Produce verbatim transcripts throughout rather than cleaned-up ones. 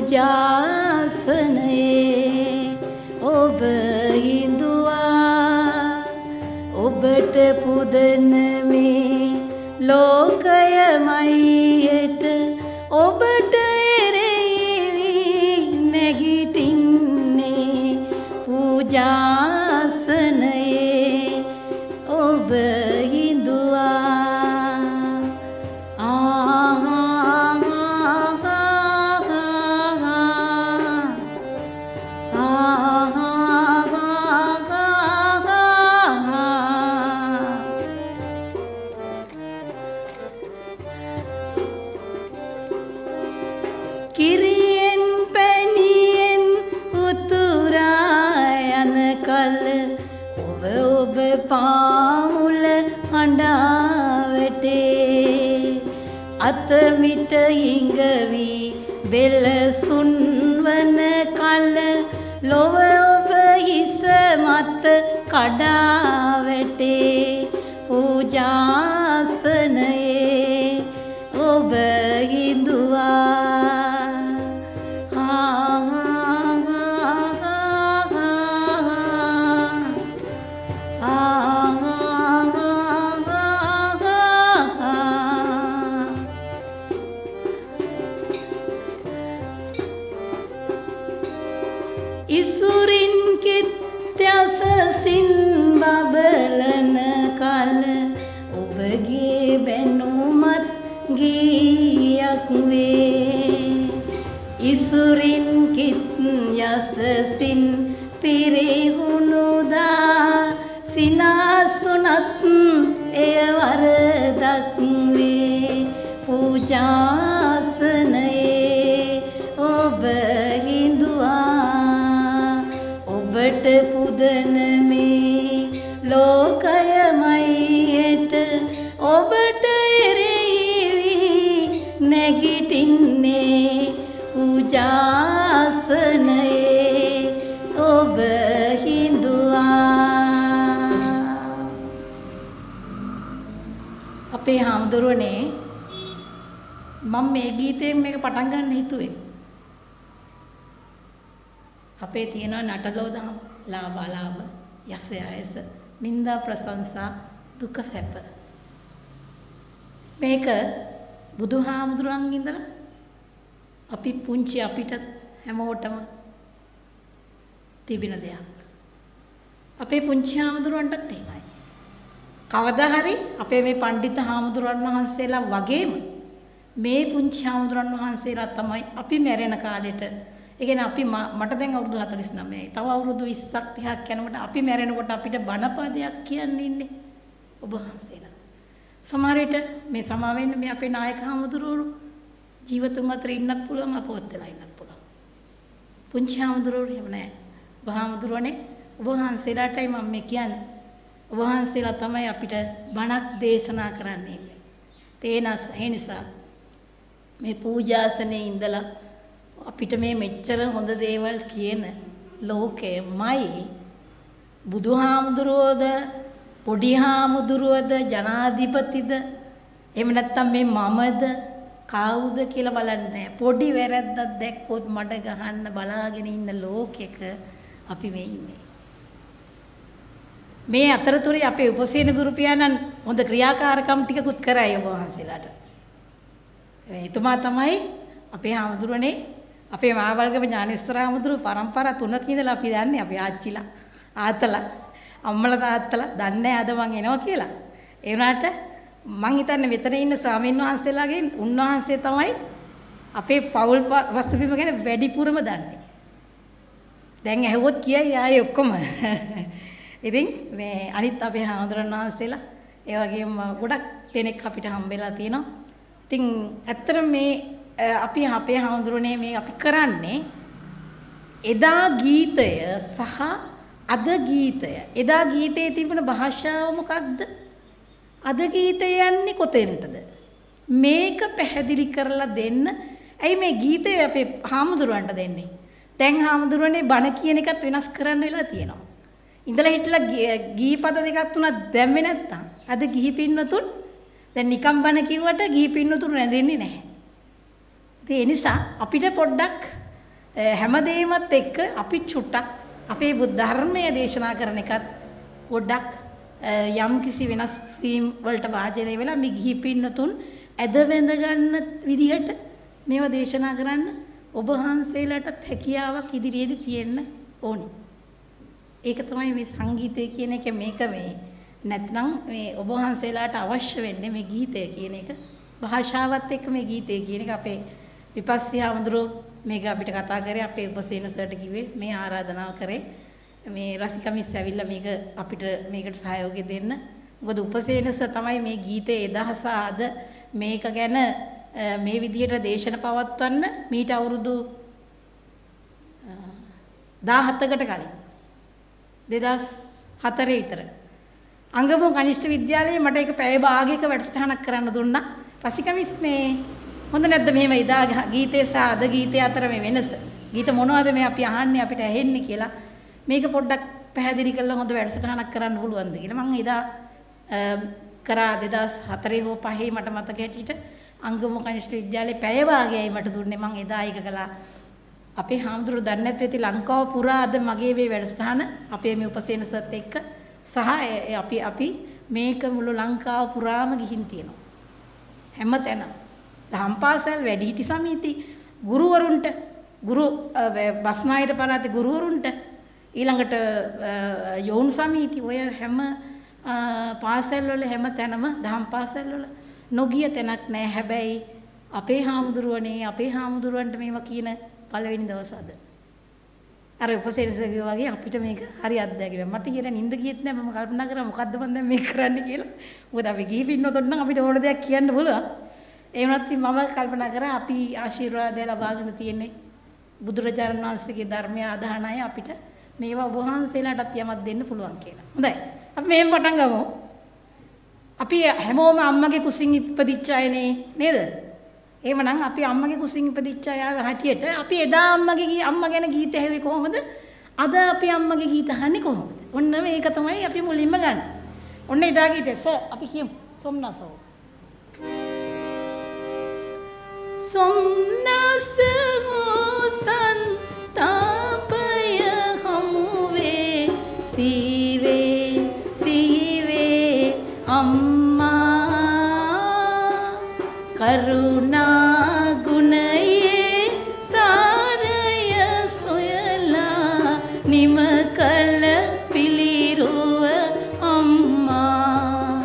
පූජාසනයේ ඔබ හිඳුවා ඔබට පුදන මේ ලෝකයමයියට ඔබට එරෙවි නැගිටින්නේ පූජාසනයේ ඔබ හිඳුවා කිරියෙන් පැණියෙන් උතුරා යන කල ඔබ ඔබ පාමුල හඬා වැටේ අතමිට හිඟවි බෙල සුන්වන කල ලොව ඔබ හිස මත කඩා වැටේ පූජාසනයේ ඔබ හිඳුවා ඉසුරින් කිත්‍යසසින් බබලන කල ඔබගේ බැනුමත් ගීයක් වේ ඉසුරින් කිත්‍යසසින් පිරිහුණුදා සිනාසුනත් එය වරදක් වේ පූජාසනයේ ඔබ හිඳුවා ඔබට පුදන මේ ලෝකයමයියට ඔබට එරෙවි නැගිටින්නේ පූජාසනයේ ඔබ හිඳුවා අපේ හාමුදුරුවනේ මම මේ ගීතයෙන් මේක පටන් ගන්න හිතුවේ අපේ තියෙන නටලෝදම් ලාභ අලාභ යස යස නිന്ദා ප්‍රශංසා දුක සැප මේක බුදුහාමුදුරන්ගෙන් ඉඳලා අපි පුංචි අපිට හැමෝටම තිබෙන දෙයක් අපේ පුංචි හාමුදුරන්ටත් එහෙමයි කවදා හරි අපේ මේ පඬිත හාමුදුරන් වහන්සේලා වගේම මේ පුංචි හාමුදුරන් වහන්සේලා තමයි අපි මැරෙන කාලෙට ඒ කියන්නේ අපි මට දැන් අවුරුදු හතළිස් නවයයි. තව අවුරුදු විස්සක් තිහක් යනකොට අපි මැරෙනකොට අපිට බණපදයක් කියන්න ඉන්නේ ඔබ වහන්සේලා. සමහර විට මේ සමා වෙන්න මේ අපේ නායක හාමුදුරුවෝ ජීවතුන් අතර ඉන්නත් පුළුවන් අපවත් වෙලා ඉන්නත් පුළුවන්. පුංචි හාමුදුරුවෝ එහෙම නැහැ. ඔබ හාමුදුරුවනේ ඔබ වහන්සේලාටයි මම මේ කියන්නේ. ඔබ වහන්සේලා තමයි අපිට බණක් දේශනා කරන්නේ. තේනස් ඒ නිසා මේ පූජාසනේ ඉඳලා අපිට මේ මෙච්චර හොඳ දේවල් කියන ලෝකෙමයි බුදුහාමුදුරුවෝද පොඩි හාමුදුරුවෝද ජනාධිපතිද එහෙම නැත්නම් මේ මමද කවුද කියලා බලන්නේ පොඩි වැරද්දක් දැක්කොත් මඩ ගහන්න බලාගෙන ඉන්න ලෝකෙක අපි මේ ඉන්නේ මේ අතරතුරේ අපේ උපසේන ගුරු පියාණන් හොඳ ක්‍රියාකාරකම් ටිකකුත් කරයි ඔබ වහන්සේලාට එතුමා තමයි අපේ හාමුදුරුවනේ අපේ මහවල්ගම ඥානේශ්වර හාමුදුරුව පරම්පරා තුනක ඉඳලා අපි දන්නේ අපේ ආච්චිලා ආතලා අම්මලා තාත්තලා දන්නේ අද මං එනවා කියලා. ඒ වුණාට මං හිතන්නේ මෙතන ඉන්න ස්වාමීන් වහන්සේලාගෙන් උන්වහන්සේ තමයි අපේ පෞල් වස්තුබිම ගැන වැඩිපුරම දන්නේ. දැන් ඇහුවොත් කියයි ආයේ ඔක්කොම. ඉතින් මේ අනිත් අපේ හාමුදුරන් වහන්සේලා ඒ වගේම ගොඩක් දෙනෙක් අපිට හම්බෙලා තියෙනවා. ඉතින් ඇත්තට මේ අපි අපේ හාමුදුරනේ මේ අපි කරන්නේ එදා ගීතය සහ අද ගීතය එදා ගීතයේ තිබුණ භාෂාව මොකක්ද අද ගීතය යන්නේ කොතෙන්ටද මේක පැහැදිලි කරලා දෙන්න ඇයි මේ ගීතය අපේ හාමුදුරන්ට දෙන්නේ දැන් හාමුදුරනේ බණ කියන එකත් වෙනස් කරන්න වෙලා තියෙනවා ඉඳලා හිටලා ගීපද දෙකක් තුනක් දැම්මේ නැත්තම් අද ගිහි පින්නතුන් දැන් නිකම් බණ කිව්වට ගිහි පින්නතුන් රැඳෙන්නේ නැහැ ඒ නිසා අපිට පොඩ්ඩක් හැමදේමත් එක්ක අපි චුට්ටක් අපේ බුද්ධ ධර්මයේ දේශනා කරන එකත් පොඩ්ඩක් යම් කිසි වෙනස් වීම් වලට වාජනය වෙලා මේ ගිහි පින්නතුන් ඇද වැඳ ගන්න විදිහට මේවා දේශනා කරන්න ඔබ වහන්සේලාටත් හැකියාවක් ඉදිරියේදී තියෙන්න ඕනි. ඒක තමයි මේ සංගීතය කියන එක මේක මේ නැත්නම් මේ ඔබ වහන්සේලාට අවශ්‍ය වෙන්නේ මේ ගීතය කියන එක භාෂාවත් එක්ක මේ ගීතය කියන එක අපේ විපස්සී හඳුරෝ මේක අපිට කතා කරේ අපේ උපසේන සර්ට කිව්වේ මේ ආරාධනාව කරේ මේ රසිකමිස් ඇවිල්ලා මේක අපිට මේකට සහයෝගය දෙන්න. මොකද උපසේන සර් තමයි මේ ගීතයේ එදහස ආද මේක ගැන මේ විදිහට දේශන පවත්වන්න මීට අවුරුදු දාහතකට කලින් දෙදහස් හතරේ විතර අංගම කනිෂ්ඨ විද්‍යාලයේ මට ඒක පැය භාගයක වැඩසටහනක් කරන්න දුන්නා. රසිකමිස් මේ හොඳ නැද්ද මෙහෙම ඉදා ගීතේ සහ අද ගීතේ අතර මේ වෙනස? ගීත මොනවද මේ අපි අහන්නේ අපිට ඇහෙන්නේ කියලා මේක පොඩ්ඩක් පැහැදිලි කරලා හොඳ වැඩසටහනක් කරන්න පුළුවන්ද කියලා මම එදා කරා දෙදහස් හතරේ හෝ පහේ මට මතක හැටියට අංගම කනිෂ්ඨ විද්‍යාලයේ පැය භාගයයි මට දුන්නේ. මම එදා ඒක කළා. අපේ හාමුදුරුවෝ දන්නේ නැත්නම් ඇති ලංකාව පුරා අද මගේ මේ වැඩසටහන අපේ මේ උපසේන සර්ත් එක්ක සහ අපි අපි මේක මුළු ලංකාව පුරාම ගිහින් තියෙනවා. හැමතැනම දහම්පාසල් වැඩිහිටි සමිති ගුරුවරුන්ට ගුරු බස්නාහිර පළාතේ ගුරුවරුන්ට ඊළඟට යෝන් සමිති ඔය හැම පාසල් වල හැම තැනම දහම් පාසල් වල නොගිය තැනක් නැහැ. හැබැයි අපේ හාමුදුරුවනේ අපේ හාමුදුරුවන්ට මේවා කියන පළවෙනි දවස අද. අර උපසේනසගේ වගේ අපිට මේක හරි අත්දැකීම. මට ඊට නිින්ද ගියෙත් නැහැ. මම කල්පනා කරා මොකද්ද මම දැන් මේක කරන්න කියලා. මොකද අපි ගිහි පින්නතොත් නම් අපිට ඕන දෙයක් කියන්න පුළුවන්. ඒ වුණත් මම කල්පනා කරා අපි ආශිර්වාදය ලබාගෙන තියෙන්නේ බුදුරජාණන් වහන්සේගේ ධර්මය අදහන අය අපිට මේවා ඔබ වහන්සේලාටත් යමක් දෙන්න පුළුවන් කියලා. හොඳයි. අපි මෙහෙම පටන් ගමු. අපි හැමෝම අම්මගේ කුසින් ඉපදිච්ච අයනේ නේද? එහෙමනම් අපි අම්මගේ කුසින් ඉපදිච්ච අය හැටියට අපි එදා අම්මගේ අම්මා ගැන ගීත ඇහුවේ කොහොමද? අද අපි අම්මගේ ගීත අහන්නේ කොහොමද? ඔන්න මේක තමයි අපි මුලින්ම ගන්න. ඔන්න එදා ගීතේ අපි කියමු සොම්නසෝ. සොම්නස මොසන් තාපය හමුවේ සීවේ සීවේ අම්මා කරුණා ගුණයේ සාරය සොයලා නිම කළ පිළිරුව අම්මා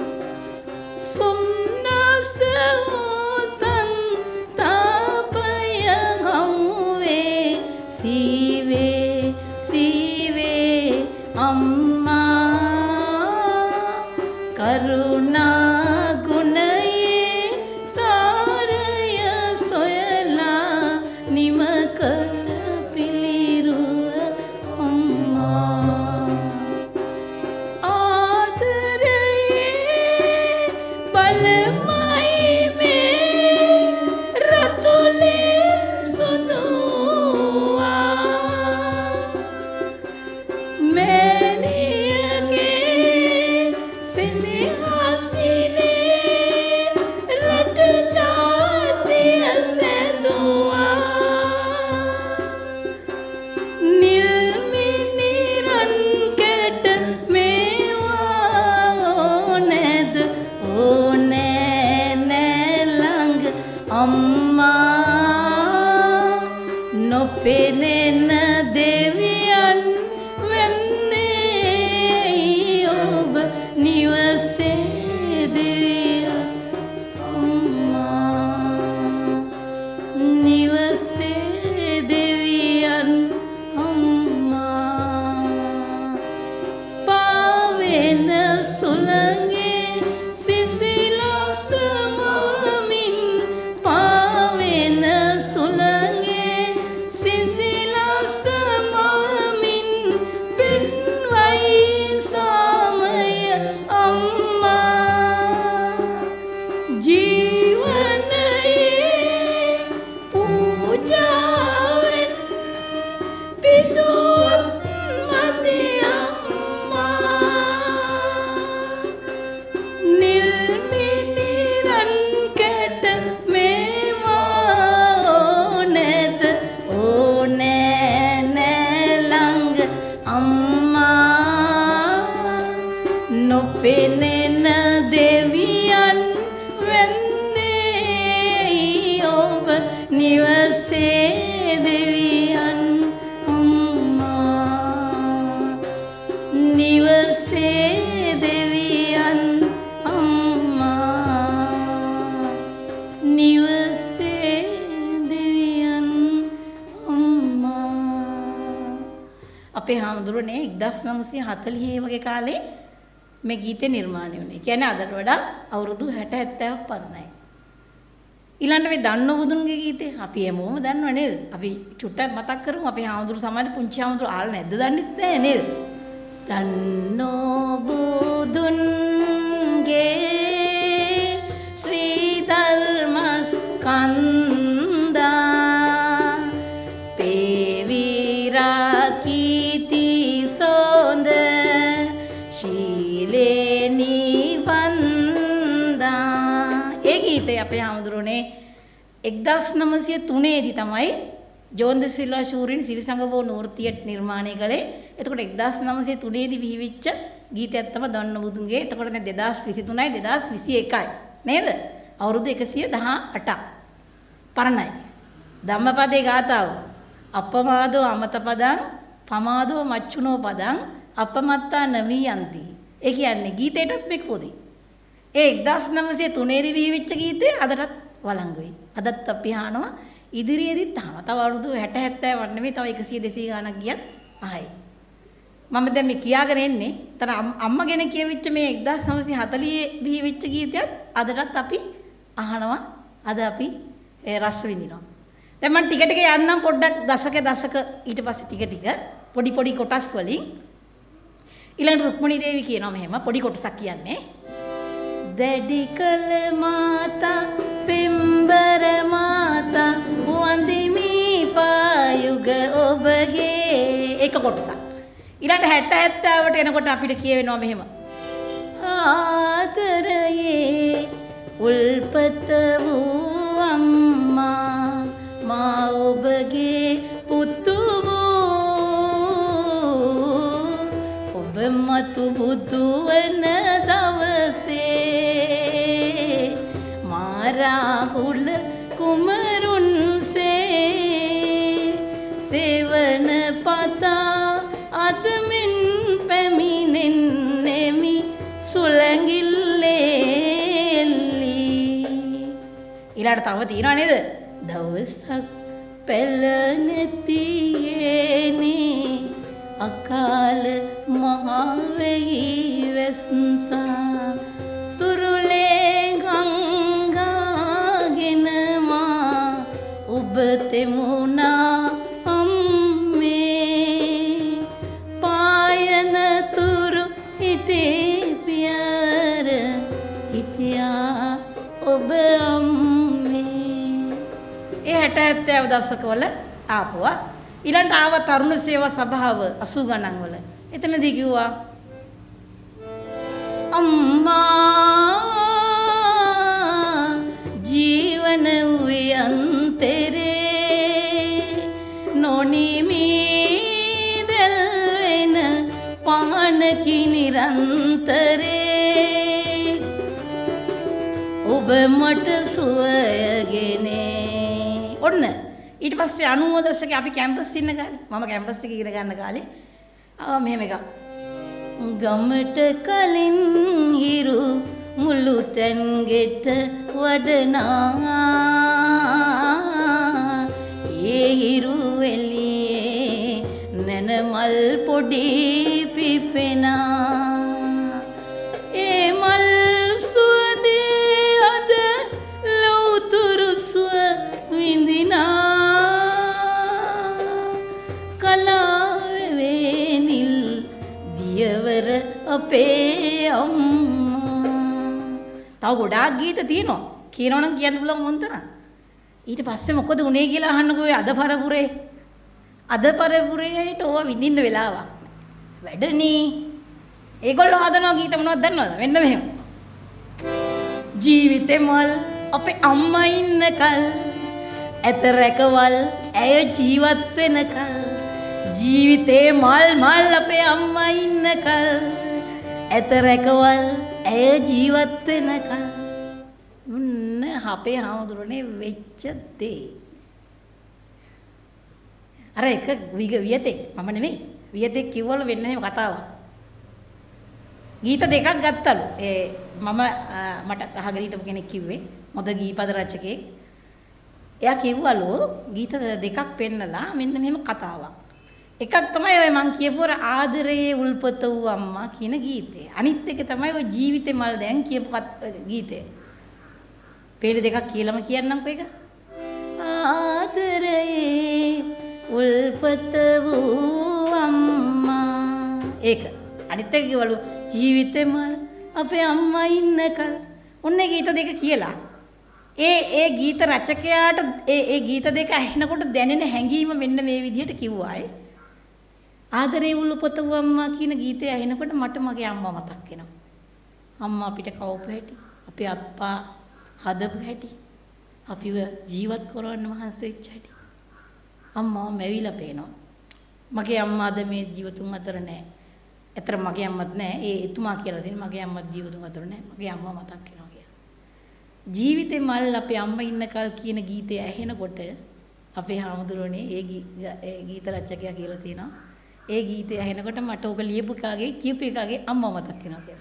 සොම්නස මොසන් තාපය හමුවේ සීවේ සීවේ අම්මා කරුණා ගුණයේ සාරය සොයලා නිම කළ පිළිරුව අම්මා ආදරයේ බලමයි මේ රතුලේ සුදුවා මෑණියගේ සෙනෙහසිනේ රට ජාතිය සැදුවා නිල් මිනිරන් කැට මේවා ඕනෑද ඕනෑ නෑ ළඟ අම්මා නොපෙනෙන දෙවියන් වෙන්නේ ඔබ නිවසේ දෙවිය අම්මා නිවසේ දෙවියන් අම්මා පාවෙන සුළඟේ සිසිලස මවමින් පාවෙන සුළඟේ සිසිලස මවමින් පෙන්වයි සාමය අම්මා ජීවනයේ පූජාවෙන් පිදුවත් මදි අම්මා පෙනෙන දෙවියන් වෙන්නේ ඔබ නිවසේ දෙවියන් අම්මා නිවසේ දෙවියන් අම්මා නිවසේ දෙවියන් අම්මා අපේ හාමුදුරනේ එක්දහස් නවසිය හතළිහ වගේ කාලේ මේ ගීතේ නිර්මාණය වුණේ. කියන්නේ අදට වඩා අවුරුදු හැට හැත්තෑවක් පරණයි. ඊළඟට මේ දන්නෝ බුදුන්ගේ ගීතේ අපි හැමෝම දන්නව නේද? අපි චුට්ටක් මතක් කරමු. අපේ හාමුදුරු සමහර පුංචි හාමුදුරු ආලා නැද්ද දන්නෙත් නැහැ නේද? දන්නෝ බුදුන්ගේ ශ්‍රී ධර්මස්කන්ධා පේවිරා කීති සොඳ ශීලේනි වන්දා ඒ ගීතේ අපේ හාමුදුරනේ එක්දහස් නවසිය තුනේ දී තමයි ජෝන්ද සිල්වා ශූරින් සිරිසංගබෝ නූර්තියට නිර්මාණය කළේ. එතකොට එක්දහස් නවසිය තුනේ දී බිහිවිච්ච ගීතයක් තමයි දන්න බුදුන්ගේ. එතකොට දැන් දෙදහස් විසි තුනයි දෙදහස් විසි එකයි නේද? අවුරුදු එකසිය දහඅටක් පරණයි. ධම්මපදේ ගාථාව අපමාදෝ අමත පදං පමාදෝ මච්චුනෝ පදං අපමත්තා නමී යන්ති. ඒ කියන්නේ ගීතයටත් මේක පොදුයි. ඒ එක්දහස් නවසිය තුනේ දී බිහිවිච්ච ගීතේ අදටත් වළංගුයි. අදත් අපි අහනවා ඉදිරියේදීත් අහනවා. තව අවුරුදු හැට හැත්තෑවක් නෙමෙයි තව එකසිය දෙසීය ගණක් ගියත් ආයි. මම දැන් මේ කියාගෙන එන්නේ තන අම්මගෙන කියවිච්ච මේ එක්දහස් නවසිය හතළිහේ බිහිවිච්ච ගීතයත් අදටත් අපි අහනවා. අද අපි ඒ රස විඳිනවා. දැන් මම ටික ටික යන්නම් පොඩ්ඩක් දශක දශක ඊට පස්සේ ටික ටික පොඩි පොඩි කොටස් වලින් ඊළඟ රුක්මනී දේවි කියනවා මෙහෙම පොඩි කොටසක් කියන්නේ දැඩි කල මාතා පිම්බර මාතා වන්දිමි පායුග ඔබගේ එක කොටසක් ඊළඟ හැට හැත්තෑවට එනකොට අපිට කියවෙනවා මෙහෙම ආදරයේ උල්පත වූ අම්මා මා ඔබගේ පුතු මතු බුදු වන දවසේ මා රාහුල කුමරුන්සේ සේවන පතා අදමින් පැමිණෙන්නෙමි සුළඟිල්ලෙල්ලි ඊළඟට තව තියෙනවා නේද දවසක් පැල නැතියේනේ අකාල මහවෙහි වැස්සා තුරුලේ ගංගාගෙන මා ඔබ තෙමුණා අම්මේ පායන තුරු හිටේ පියර හිටියා ඔබ අම්මේ ඒ හැට හැත්තෑව දශකවල ආපුවා ඊළඟට ආව තරුණ සේවා සභාව අසූ ගණන් වල. එතනදී කිව්වා අම්මා ජීවන උයන්තරේ නොනිමි දෙල්වෙන පහනකි නිරන්තරේ ඔබ මට සුවයගෙනේ ඔන්න ඊට පස්සේ අනූව දශකේ අපි කැම්පස් ඉන්න කාලේ මම කැම්පස් එකේ ඉගෙන ගන්න කාලේ ආ මෙහෙම එකක් ගමට කලින් හිරු මුළු තැන් ගෙට වඩනා ඒ හිරු එළියේ නැන මල් පොඩි පිපෙනා ඒ මල් සුවඳේ අද ලෞතුරු සුව විඳිනා අපේ අම්මා තව ගොඩාක් ගීත තියෙනවා කියනවනම් කියන්න පුළුවන් මොන්තර ඊට පස්සේ මොකද උනේ කියලා අහන්නකෝ ඔය අද පරපුරේ අද පරපුරේට ඕවා විඳින්න වෙලාවක් වැඩනේ ඒගොල්ලෝ හදනවා ගීත මොනවද දන්නවද මෙන්න මෙහෙම ජීවිතේ මල් අපේ අම්මා ඉන්නකල් ඇත රැකවල් ඇය ජීවත් වෙනකල් ජීවිතේ මල් මල් අපේ අම්මා ඉන්නකල් ඇතරකවල් ඇය ජීවත් වෙනකල් මුන්න අපේ හාමුදුරනේ වෙච්ච දේ. අර එක වියතෙක් මම නෙමෙයි වියතෙක් කිව්වලු වෙන්න එහෙම කතාවක්. ගීත දෙකක් ගත්තලු. ඒ මම මට අහගෙන හිටපු කෙනෙක් කිව්වේ මොද ගීපද රචකයෙක්. එයා කිව්වලු ගීත දෙකක් පෙන්නලා මෙන්න මෙහෙම කතාවක්. එකක් තමයි ඔය මං කියපු අර ආදරයේ උල්පත වූ අම්මා කියන ගීතේ. අනිත් එක තමයි ඔය ජීවිතේ මල් දැන් කියපු ගීතේ. පෙළ දෙකක් කියලාම කියන්නම්කෝ ඒක. ආදරයේ උල්පත වූ අම්මා. ඒක. අනිත් එක කිව්වලු ජීවිතේ මල් අපේ අම්මා ඉන්නකල්. ඔන්න ඒ ගීත දෙක කියලා. ඒ ඒ ගීත රචකයාට ඒ ඒ ගීත දෙක ඇහෙනකොට දැනෙන හැඟීම මෙන්න මේ විදිහට කිව්වායි. ආදරේ උල්පත වූ අම්මා කියන ගීතය ඇහෙනකොට මට මගේ අම්මා මතක් වෙනවා. අම්මා අපිට කවපු හැටි, අපේ අත්පා හදපු හැටි, අපිව ජීවත් කරවන්න මහන්සි වෙච්ච හැටි. අම්මා මැවිලා පේනවා. මගේ අම්මා අද මේ ජීවතුන් අතර නැහැ. ඇතර මගේ අම්මත් නැහැ. ඒ එතුමා කියලා දෙන මගේ අම්මත් ජීවතුන් අතර නැහැ. මගේ අම්මා මතක් වෙනවා කියලා. ජීවිතේ මල් අපේ අම්මා ඉන්නකල් කියන ගීතය ඇහෙනකොට අපේ හාමුදුරනේ ඒ ගීත රචකයා කියලා තියෙනවා. ඒ ගීතය ඇහෙනකොට මට ඔබ ලියපු කාගේ කියපු එකාගේ අම්මා මතක් වෙනවා කියලා.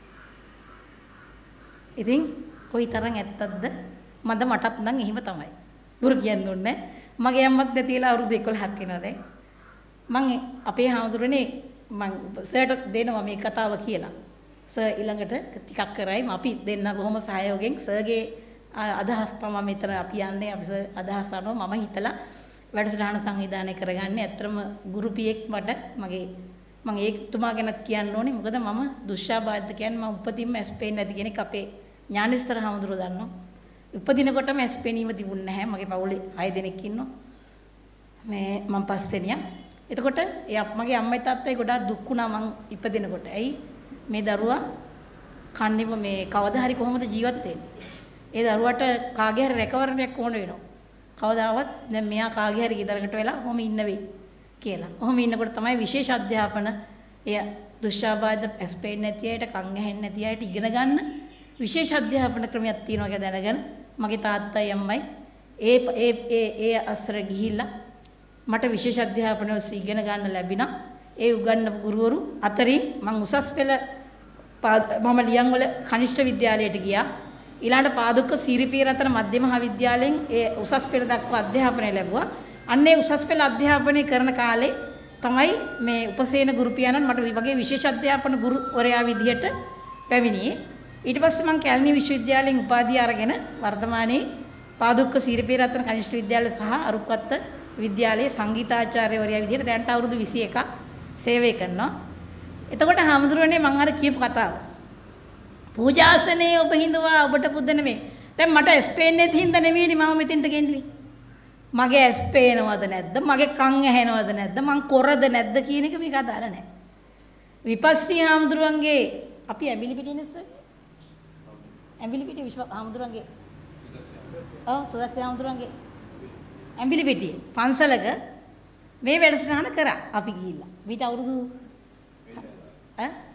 ඉතින් කොයිතරම් ඇත්තක්ද? මන්ද මටත් නම් එහෙම තමයි. දුර කියන්න ඕනේ. මගේ අම්මත් නැතිලා අවුරුදු එකොළහක් වෙනවා දැන්. මං අපේ හාමුදුරනේ මං සර්ට දෙනවා මේ කතාව කියලා. සර් ඊළඟට ටිකක් කරයි අපි දෙන්න බොහොම සහයෝගයෙන් සර්ගේ අදහස් තමයි මෙතන අපි යන්නේ අපි සර් අදහස් අනුව මම හිතලා වැඩසටහන සංවිධානය කරගන්නේ. ඇත්තම ගුරුපියෙක් මට මගේ මම ඒතුමා ගැනත් කියන්න ඕනේ. මොකද මම දුෂ්ෂාබාධිත කියන්නේ මම උපතින්ම ඇස් පේන්නේ නැති කෙනෙක්. අපේ ඥානේශ්වර හාමුදුරුවෝ දන්නවා. උපදිනකොටම ඇස් පේනීම තිබුණ නැහැ. මගේ පවුලේ හය දෙනෙක් ඉන්නවා. මේ මම පස්වෙනියා. එතකොට ඒ මගේ අම්මයි තාත්තයි ගොඩාක් දුක් වුණා මං ඉපදිනකොට. ඇයි මේ දරුවා කන්නේම මේ කවදා හරි කොහොමද ජීවත් වෙන්නේ? ඒ දරුවට කාගේ හරි රැකවරණයක් ඕන වෙනවා. කවදාවත් දැන් මෙයා කාගේ හරි ගෙදරකට වෙලා කොහොම ඉන්න වෙයි කියලා. කොහොම ඉන්නකොට තමයි විශේෂ අධ්‍යාපන එය දුෂ්ෂාබාධ ඇස් පේන්නේ නැති අයට, කන් ඇහෙන්නේ නැති අයට ඉගෙන ගන්න විශේෂ අධ්‍යාපන ක්‍රමයක් තියෙනවා කියලා දැනගෙන මගේ තාත්තයි අම්මයි ඒ ඒ ඒ ඒ අසර ගිහිල්ලා මට විශේෂ අධ්‍යාපන ඔස්සේ ඉගෙන ගන්න ලැබිනා. ඒ උගන්වපු ගුරුවරු අතරින් මම උසස් පෙළ මම ලියන්වල කනිෂ්ඨ විද්‍යාලයට ගියා. ඊළඟට පාදුක්ක සීරිපීරතන මධ්‍ය මහාවිද්‍යාලයෙන් ඒ උසස් පෙළ දක්වා අධ්‍යාපනය ලැබුවා. අන්නේ උසස් පෙළ අධ්‍යාපනය කරන කාලේ තමයි මේ උපසේන ගුරු පියාණන් මට වගේ විශේෂ අධ්‍යාපන ගුරුවරයා විදිහට පැමිණියේ. ඊට පස්සේ මම කැලණි විශ්වවිද්‍යාලයෙන් උපාධිය අරගෙන වර්තමානයේ පාදුක්ක සීරිපීරතන කනිෂ්ඨ විද්‍යාලය සහ අරුක්කත්ත විද්‍යාලයේ සංගීතාචාර්යවරයා විදිහට දැනට අවුරුදු විසි එකක් සේවය කරනවා. එතකොට හාමුදුරනේ මම අර කියපු කතාව. පූජාසනේ ඔබ හිඳුවා ඔබට පුද නෙමෙයි. දැන් මට ඇස් පේන්නේ නැති හින්දා නෙමෙයිනේ මම මෙතෙන්ට ගෙන්නුවේ. මගේ ඇස් පේනවද නැද්ද? මගේ කන් ඇහෙනවද නැද්ද? මං කොරද නැද්ද කියන එක මේක අදාළ නැහැ. විපස්සී හාමුදුරන්ගේ අපි ඇඹිලි පිටියේ ඉස්සර. ඇඹිලි පිටියේ විශ්ව හාමුදුරන්ගේ. ඔව් සුදස්සි හාමුදුරන්ගේ ඇඹිලි පිටියේ පන්සලක මේ වැඩසටහන කරා අපි ගිහිල්ලා. මීට අවුරුදු ඈ